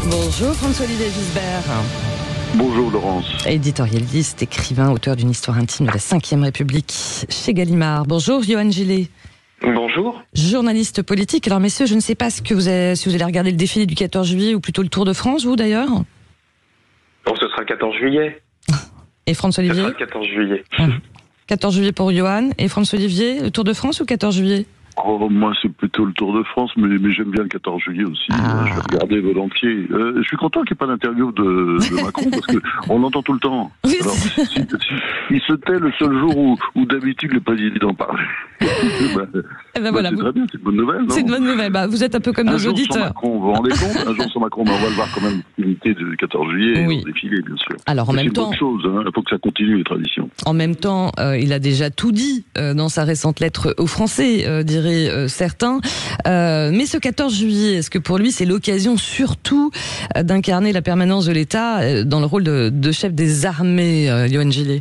Bonjour François-Olivier Gisbert. Bonjour Laurence. Éditorialiste, écrivain, auteur d'une histoire intime de la Ve République chez Gallimard. Bonjour Yohann Gillet. Bonjour. Journaliste politique. Alors messieurs, je ne sais pas si vous allez regarder le défilé du 14 juillet ou plutôt le Tour de France, vous d'ailleurs. Non, ce sera le 14 juillet. Et François-Olivier? Ce sera le 14 juillet. 14 juillet pour Yohann. Et François-Olivier, le Tour de France ou 14 juillet? Oh, moi, c'est plutôt le Tour de France, mais j'aime bien le 14 juillet aussi. Je vais regarder volontiers. Je suis content qu'il n'y ait pas d'interview de Macron, parce qu'on l'entend tout le temps. Oui, alors, il se tait le seul jour où d'habitude le président parle. Voilà, c'est très bien, c'est une bonne nouvelle, non? C'est une bonne nouvelle. Vous êtes un peu comme nos auditeurs. Macron, vous vous rendez compte? Un jour sans Macron, on va le voir quand même l'unité du 14 juillet, au défilé, bien sûr. Alors, en même temps, c'est une bonne chose, il faut que ça continue, les traditions. En même temps, il a déjà tout dit dans sa récente lettre aux Français, diraient certains. Mais ce 14 juillet, est-ce que pour lui, c'est l'occasion surtout d'incarner la permanence de l'État dans le rôle de chef des armées, Yohann Gillet?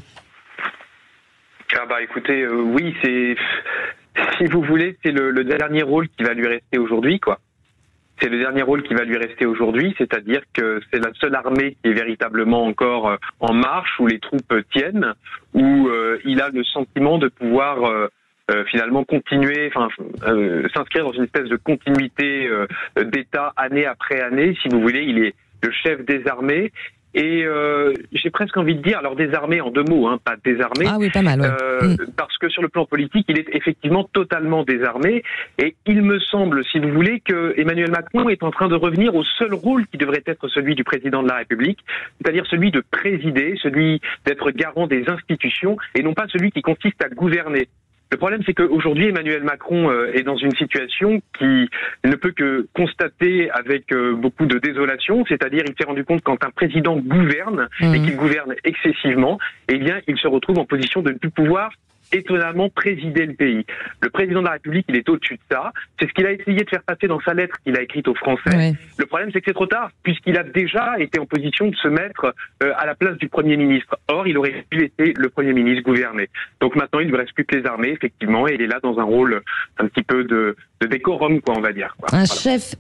Écoutez, oui, c'est, si vous voulez, c'est le dernier rôle qui va lui rester aujourd'hui, quoi. C'est le dernier rôle qui va lui rester aujourd'hui, c'est-à-dire que c'est la seule armée qui est véritablement encore en marche, où les troupes tiennent, où il a le sentiment de pouvoir finalement continuer, s'inscrire dans une espèce de continuité d'État année après année, si vous voulez. Il est le chef des armées. Et j'ai presque envie de dire, alors désarmé en deux mots, pas désarmé. Ah oui, pas mal. Ouais. Parce que sur le plan politique, il est effectivement totalement désarmé. Et il me semble, si vous voulez, que Emmanuel Macron est en train de revenir au seul rôle qui devrait être celui du président de la République, c'est-à-dire celui de présider, celui d'être garant des institutions, et non pas celui qui consiste à gouverner. Le problème, c'est qu'aujourd'hui, Emmanuel Macron est dans une situation qui ne peut que constater avec beaucoup de désolation, c'est-à-dire il s'est rendu compte que quand un président gouverne et qu'il gouverne excessivement, eh bien, il se retrouve en position de ne plus pouvoir étonnamment présider le pays. Le président de la République, il est au-dessus de ça. C'est ce qu'il a essayé de faire passer dans sa lettre qu'il a écrite aux Français. Ouais. Le problème, c'est que c'est trop tard, puisqu'il a déjà été en position de se mettre à la place du Premier ministre. Or, il aurait pu laisser le Premier ministre gouverner. Donc maintenant, il ne lui reste plus que les armées, effectivement, et il est là dans un rôle un petit peu de décorum, quoi, on va dire. Quoi. Un chef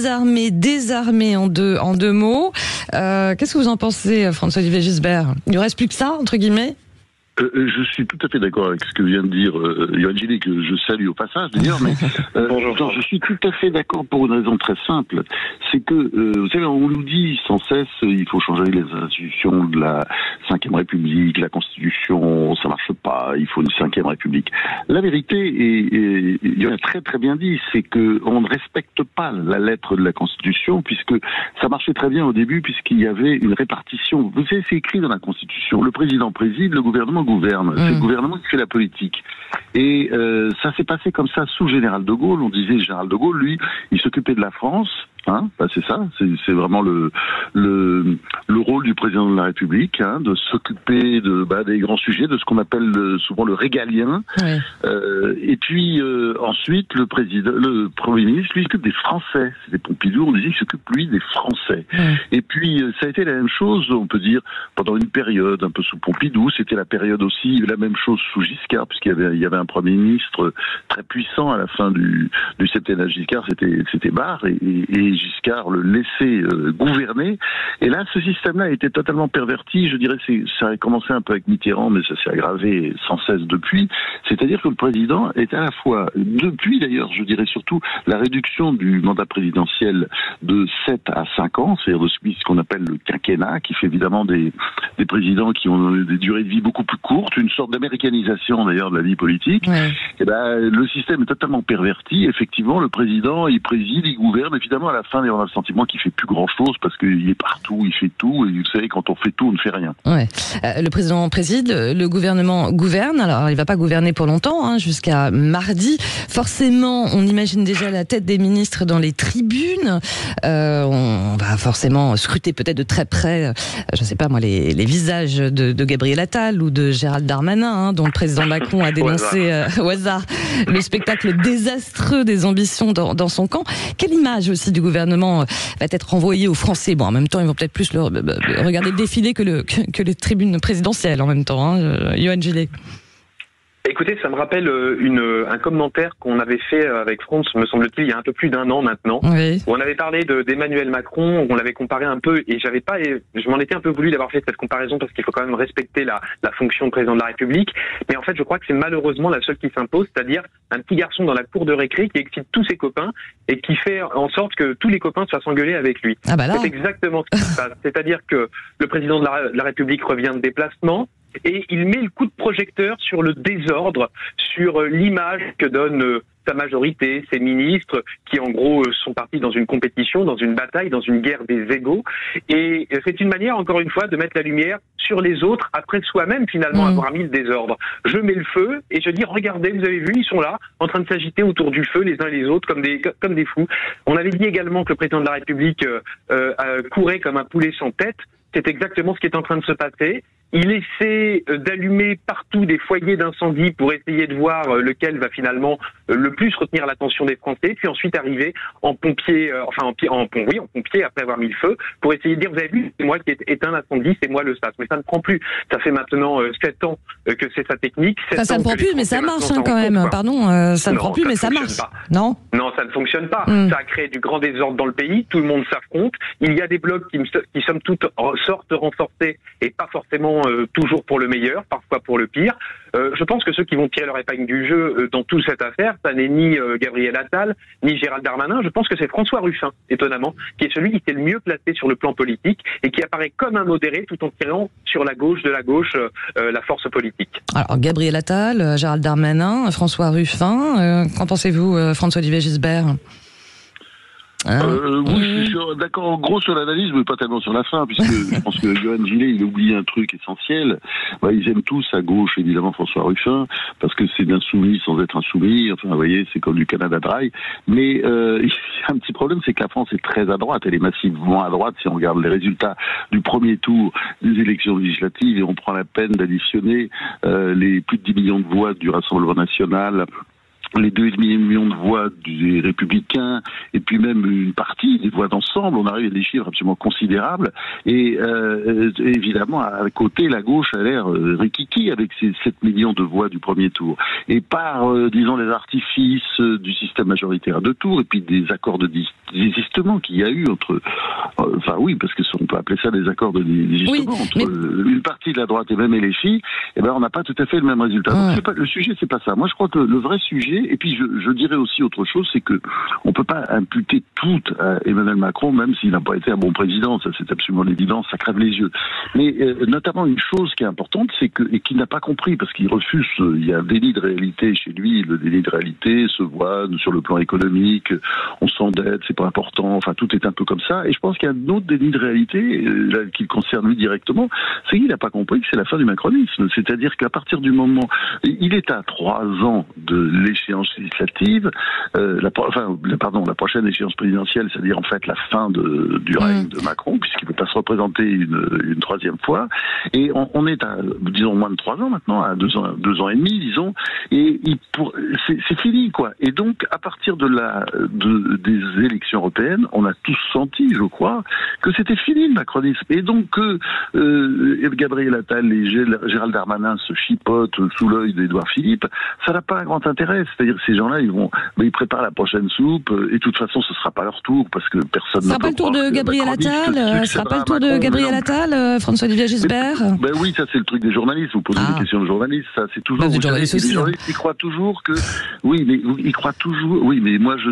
désarmé en deux mots. Qu'est-ce que vous en pensez, François-Olivier Gisbert? Il ne reste plus que ça, entre guillemets? Je suis tout à fait d'accord avec ce que vient de dire Yohann Gillet, que je salue au passage d'ailleurs, mais je suis tout à fait d'accord pour une raison très simple, c'est que, vous savez, on nous dit sans cesse, il faut changer les institutions de la Ve République, la Constitution, ça marche pas, il faut une Ve République. La vérité, et Yohann a très très bien dit, c'est que on ne respecte pas la lettre de la Constitution, puisque ça marchait très bien au début, puisqu'il y avait une répartition. Vous savez, c'est écrit dans la Constitution, le président préside, le gouvernement gouverne. C'est le gouvernement qui fait la politique. Et ça s'est passé comme ça sous Général de Gaulle. On disait Général de Gaulle, lui, il s'occupait de la France. C'est ça, c'est vraiment le rôle du président de la République, de s'occuper des grands sujets, de ce qu'on appelle souvent le régalien. Ouais. Et puis ensuite, le Premier ministre, lui, s'occupe des Français. C'était Pompidou, on disait qu'il s'occupe lui des Français. Ouais. Et puis ça a été la même chose, on peut dire, pendant une période un peu sous Pompidou. C'était la période aussi, la même chose sous Giscard, puisqu'il y avait un Premier ministre très puissant à la fin du septennat Giscard, c'était Barre, et Giscard le laissait gouverner. Et là, ce système-là a été totalement perverti. Je dirais, ça a commencé un peu avec Mitterrand, mais ça s'est aggravé sans cesse depuis. C'est-à-dire que le président est à la fois, depuis d'ailleurs, je dirais surtout, la réduction du mandat présidentiel de 7 à 5 ans, c'est-à-dire de ce qu'on appelle le quinquennat, qui fait évidemment des présidents qui ont des durées de vie beaucoup plus courtes, une sorte d'américanisation d'ailleurs de la vie politique. Ouais. Et le système est totalement perverti. Effectivement, le président, il préside, il gouverne. Évidemment, à la fin, on a le sentiment qu'il fait plus grand-chose parce qu'il est partout, il fait tout. Et vous savez, quand on fait tout, on ne fait rien. Ouais. Le président préside, le gouvernement gouverne. Alors, il va pas gouverner pour longtemps, jusqu'à mardi. Forcément, on imagine déjà la tête des ministres dans les tribunes. On va forcément scruter peut-être de très près, je ne sais pas moi, les visages de Gabriel Attal ou de Gérald Darmanin, dont le président Macron a dénoncé au hasard le spectacle désastreux des ambitions dans son camp. Quelle image aussi du gouvernement va être renvoyée aux Français? Bon, en même temps, ils vont peut-être plus regarder le défilé que les tribunes présidentielles en même temps, Yohann Gillet. Écoutez, ça me rappelle un commentaire qu'on avait fait avec France, me semble-t-il, il y a un peu plus d'1 an maintenant. Oui. Où on avait parlé d'Emmanuel Macron, on l'avait comparé un peu, et je m'en étais un peu voulu d'avoir fait cette comparaison parce qu'il faut quand même respecter la fonction de président de la République. Mais en fait, je crois que c'est malheureusement la seule qui s'impose, c'est-à-dire un petit garçon dans la cour de récré qui excite tous ses copains et qui fait en sorte que tous les copains se fassent engueuler avec lui. Ah bah là. C'est exactement ce qui se passe. C'est-à-dire que le président de la République revient de déplacement, et il met le coup de projecteur sur le désordre, sur l'image que donne sa majorité, ses ministres, qui en gros sont partis dans une compétition, dans une bataille, dans une guerre des égaux. Et c'est une manière, encore une fois, de mettre la lumière sur les autres, après soi-même finalement avoir mis le désordre. Je mets le feu et je dis, regardez, vous avez vu, ils sont là, en train de s'agiter autour du feu les uns et les autres comme des fous. On avait dit également que le président de la République courait comme un poulet sans tête. C'est exactement ce qui est en train de se passer. Il essaie d'allumer partout des foyers d'incendie pour essayer de voir lequel va finalement le plus retenir l'attention des Français, puis ensuite arriver en pompier, en pompier après avoir mis le feu, pour essayer de dire, vous avez vu, c'est moi qui ai éteint l'incendie, c'est moi le sas. Mais ça ne prend plus. Ça fait maintenant 7 ans que c'est sa technique. Ça ne prend plus, mais ça marche quand même. Pardon, ça ne prend plus, mais ça marche. Non, ça ne fonctionne pas. Ça a créé du grand désordre dans le pays. Tout le monde s'affronte. Il y a des blocs qui somme toute sortent renforcés et pas forcément toujours pour le meilleur, parfois pour le pire. Je pense que ceux qui vont tirer leur épingle du jeu dans toute cette affaire, ça n'est ni Gabriel Attal, ni Gérald Darmanin. Je pense que c'est François Ruffin, étonnamment, qui est celui qui s'est le mieux placé sur le plan politique et qui apparaît comme un modéré tout en tirant sur la gauche de la gauche la force politique. Alors, Gabriel Attal, Gérald Darmanin, François Ruffin, qu'en pensez-vous, François-Olivier Gisbert ? Oui, je suis d'accord en gros sur l'analyse, mais pas tellement sur la fin, puisque je pense que Johan Gillet, il oublie un truc essentiel. Ils aiment tous à gauche, évidemment, François Ruffin, parce que c'est d'insoumis sans être insoumis. Enfin, vous voyez, c'est comme du Canada Dry. Mais il y a un petit problème, c'est que la France est très à droite. Elle est massivement à droite si on regarde les résultats du premier tour des élections législatives et on prend la peine d'additionner les plus de 10 millions de voix du Rassemblement national, les 2,5 millions de voix des Républicains, et puis même une partie des voix d'ensemble, on arrive à des chiffres absolument considérables. Et évidemment, à côté, la gauche a l'air rikiki avec ses 7 millions de voix du premier tour. Et par, disons, les artifices du système majoritaire de tour, et puis des accords de désistement qu'il y a eu entre... Enfin oui, parce que on peut appeler ça des accords de désistement entre une partie de la droite et même LFI, et ben on n'a pas tout à fait le même résultat. Donc le sujet, c'est pas ça. Moi, je crois que le vrai sujet, et puis je dirais aussi autre chose, c'est que on peut pas imputer tout à Emmanuel Macron, même s'il n'a pas été un bon président, ça c'est absolument l'évidence, ça crève les yeux. Mais notamment une chose qui est importante, c'est que, et qu'il n'a pas compris, parce qu'il refuse, il y a un déni de réalité chez lui, le déni de réalité se voit sur le plan économique, on s'endette, c'est pas important, enfin tout est un peu comme ça, et je pense qu'il y a un autre déni de réalité, qui le concerne lui directement, c'est qu'il n'a pas compris que c'est la fin du macronisme, c'est-à-dire qu'à partir du moment, il est à 3 ans de l'échéance législative, la prochaine échéance présidentielle, c'est-à-dire en fait la fin du règne de Macron, puisqu'il ne peut pas se représenter une troisième fois, et on est à, disons, moins de 3 ans maintenant, à 2 ans et demi, disons, et c'est fini, quoi. Et donc, à partir des élections européennes, on a tous senti, je crois, que c'était fini le macronisme, et donc que Gabriel Attal et Gérald Darmanin se chipotent sous l'œil d'Édouard Philippe, ça n'a pas un grand intérêt. C'est-à-dire que ces gens-là, ils préparent la prochaine soupe, et de toute façon, ce sera pas leur tour, parce que personne ne peut croire. Ce sera pas le tour de Gabriel Attal, ce sera pas le tour de Gabriel Attal, François-Olivier Gisbert. Ben oui, ça c'est le truc des journalistes, vous posez des questions de journalistes, ça c'est toujours... des journalistes aussi. Les journalistes, ils croient toujours que... Oui, mais ils croient toujours... Oui, mais moi, je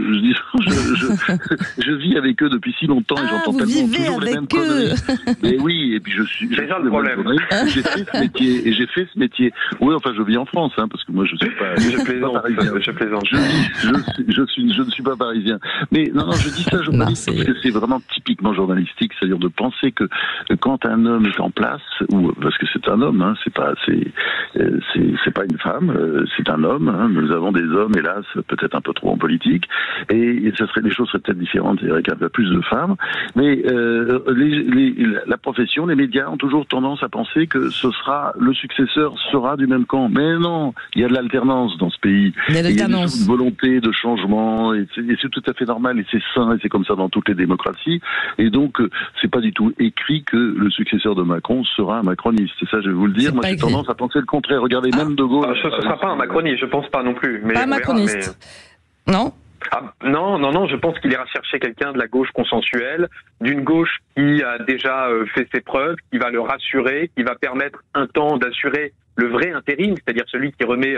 vis avec eux depuis si longtemps, et j'entends tellement toujours les mêmes conneries. Mais oui, et puis c'est ça le problème. J'ai fait ce métier, Oui, enfin, je vis en France, parce que moi, je suis pas... Je plaisante. Je ne suis pas parisien. Mais non, je dis ça journaliste parce que c'est vraiment typiquement journalistique, c'est-à-dire de penser que quand un homme est en place, ou parce que c'est un homme, c'est pas une femme, c'est un homme. Nous avons des hommes, hélas, peut-être un peu trop en politique, et les choses seraient peut-être différentes avec un peu plus de femmes. Mais la profession, les médias ont toujours tendance à penser que le successeur sera du même camp. Mais non, il y a de l'alternance dans ce pays. a une volonté de changement, et c'est tout à fait normal, et c'est sain, et c'est comme ça dans toutes les démocraties. Et donc, c'est pas du tout écrit que le successeur de Macron sera un macroniste. C'est ça, je vais vous le dire. Moi, j'ai tendance à penser le contraire. Regardez, même De Gaulle... ce sera pas un macroniste, je pense pas non plus. Mais pas un macroniste. Non. Non, je pense qu'il ira chercher quelqu'un de la gauche consensuelle, d'une gauche qui a déjà fait ses preuves, qui va le rassurer, qui va permettre un temps d'assurer le vrai intérim, c'est-à-dire celui qui remet,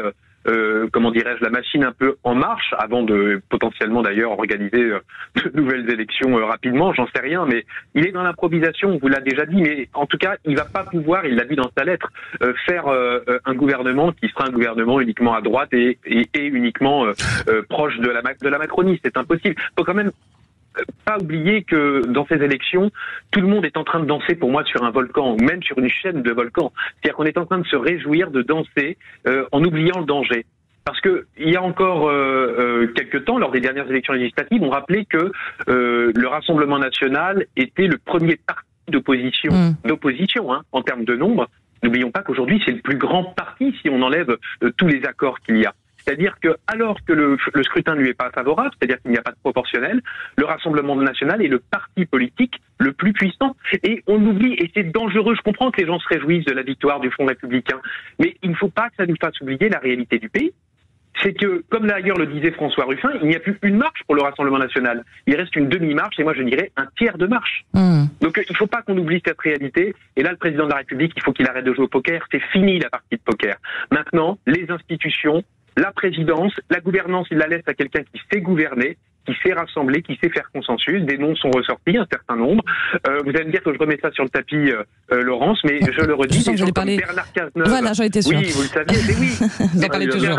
la machine un peu en marche, avant de potentiellement d'ailleurs organiser de nouvelles élections rapidement, j'en sais rien, mais il est dans l'improvisation, on vous l'a déjà dit, mais en tout cas, il va pas pouvoir, il l'a dit dans sa lettre, faire un gouvernement qui sera un gouvernement uniquement à droite et uniquement proche de la Macronie, c'est impossible. Faut quand même pas oublier que dans ces élections, tout le monde est en train de danser pour moi sur un volcan, ou même sur une chaîne de volcans. C'est-à-dire qu'on est en train de se réjouir, de danser, en oubliant le danger. Parce que il y a encore quelques temps, lors des dernières élections législatives, on rappelait que le Rassemblement national était le premier parti d'opposition en termes de nombre. N'oublions pas qu'aujourd'hui, c'est le plus grand parti si on enlève tous les accords qu'il y a. C'est-à-dire que, alors que le scrutin ne lui est pas favorable, c'est-à-dire qu'il n'y a pas de proportionnel, le Rassemblement national est le parti politique le plus puissant. Et on l'oublie, et c'est dangereux. Je comprends que les gens se réjouissent de la victoire du Front républicain, mais il ne faut pas que ça nous fasse oublier la réalité du pays. C'est que, comme d'ailleurs le disait François Ruffin, il n'y a plus une marche pour le Rassemblement national. Il reste une demi-marche, et moi je dirais un tiers de marche. Donc il ne faut pas qu'on oublie cette réalité. Et là, le président de la République, il faut qu'il arrête de jouer au poker. C'est fini la partie de poker. Maintenant, les institutions, la présidence, la gouvernance, il la laisse à quelqu'un qui sait gouverner, qui sait rassembler, qui sait faire consensus. Des noms sont ressortis, un certain nombre. Vous allez me dire que je remets ça sur le tapis, Laurence, mais je le redis, des gens comme Bernard Cazeneuve... Voilà, j'en étais sûr. Oui, vous le saviez, mais oui. Vous en parlez toujours.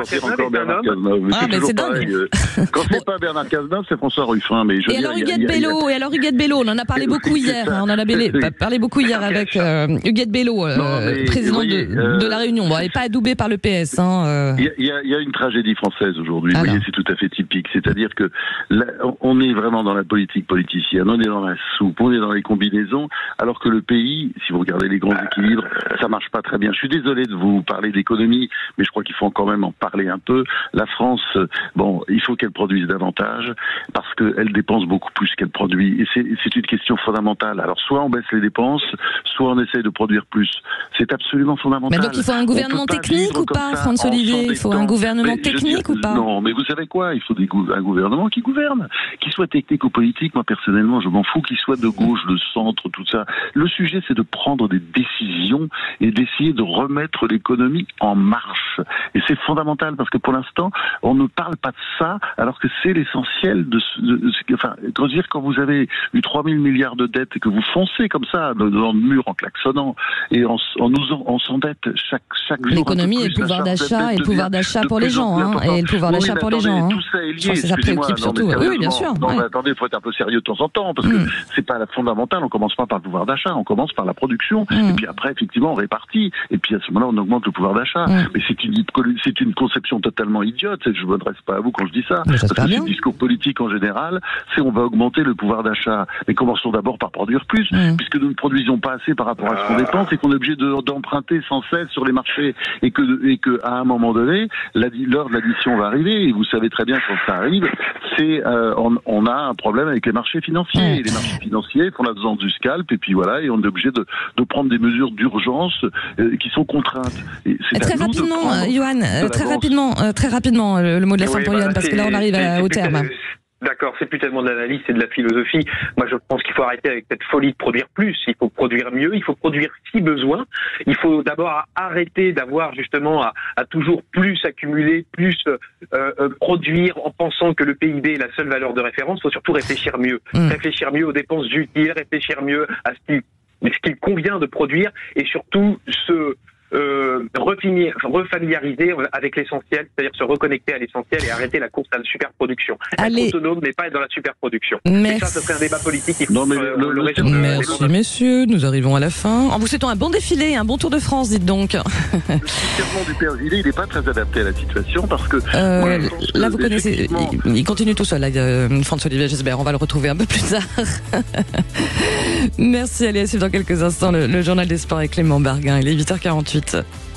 C'est dingue. Quand c'est pas Bernard Cazeneuve, c'est François Ruffin. Mais et alors Huguette Bello, on en a parlé beaucoup hier. On en a parlé beaucoup hier avec Huguette Bello, président de La Réunion. Bon, elle n'est pas adoubée par le PS. Il y a une tragédie française aujourd'hui. Vous voyez, c'est tout à fait typique. C'est-à-dire que là, on est vraiment dans la politique politicienne, on est dans la soupe, on est dans les combinaisons, alors que le pays, si vous regardez les grands équilibres, ça marche pas très bien. Je suis désolé de vous parler d'économie, mais je crois qu'il faut quand même en parler un peu. La France, il faut qu'elle produise davantage, parce qu'elle dépense beaucoup plus qu'elle produit. Et c'est une question fondamentale. Alors, soit on baisse les dépenses, soit on essaye de produire plus. C'est absolument fondamental. Mais donc il faut un gouvernement technique ou pas, François-Olivier? Il faut un gouvernement technique ou pas? Non, mais vous savez quoi? Il faut un gouvernement qui gouverne, qu'il soit technique ou politique. Moi personnellement, je m'en fous, qu'il soit de gauche, de centre, tout ça. Le sujet, c'est de prendre des décisions et d'essayer de remettre l'économie en marche. Et c'est fondamental parce que pour l'instant, on ne parle pas de ça, alors que c'est l'essentiel quand vous avez eu 3 000 milliards de dettes et que vous foncez comme ça dans le mur en klaxonnant et on s'endette chaque jour. L'économie et le pouvoir d'achat, pour les gens, et le pouvoir d'achat pour les gens. Tout ça est lié. Ça préoccupe surtout. Oui, bien sûr. Non, mais attendez, il faut être un peu sérieux de temps en temps, parce que c'est pas la fondamentale. On commence pas par le pouvoir d'achat, on commence par la production, et puis après, effectivement, on répartit, et puis à ce moment-là, on augmente le pouvoir d'achat. Mais c'est une conception totalement idiote. Je ne m'adresse pas à vous quand je dis ça, parce que c'est le discours politique en général, c'est on va augmenter le pouvoir d'achat. Mais commençons d'abord par produire plus, puisque nous ne produisons pas assez par rapport à ce qu'on dépense, et qu'on est obligé d'emprunter sans cesse sur les marchés, et que à un moment donné, l'heure de l'addition va arriver, et vous savez très bien quand ça arrive, on a un problème avec les marchés financiers. Et les marchés financiers font la danse du scalp, et puis voilà, et on est obligé de prendre des mesures d'urgence qui sont contraintes. Et très rapidement, Johan, très rapidement, le mot de la fin pour Johan, parce que là on arrive au terme. D'accord, c'est plus tellement de l'analyse, c'est de la philosophie. Moi, je pense qu'il faut arrêter avec cette folie de produire plus. Il faut produire mieux, il faut produire si besoin. Il faut d'abord arrêter d'avoir justement à toujours plus accumuler, plus produire en pensant que le PIB est la seule valeur de référence. Il faut surtout réfléchir mieux. Réfléchir mieux aux dépenses utiles, réfléchir mieux à ce qu'il convient de produire et surtout refamiliariser avec l'essentiel, c'est-à-dire se reconnecter à l'essentiel et arrêter la course à la superproduction. Être autonome, mais pas être dans la superproduction. Et ça, ce serait un débat politique. Merci messieurs, nous arrivons à la fin. En vous souhaitant un bon défilé, un bon Tour de France, dites donc. Le fonctionnement du PRJ, il n'est pas très adapté à la situation parce que... là, vous connaissez, il continue tout seul, François-Olivier Gisbert, on va le retrouver un peu plus tard. Merci, allez, à suivre dans quelques instants le journal des sports avec Clément Barguin, il est 8h48.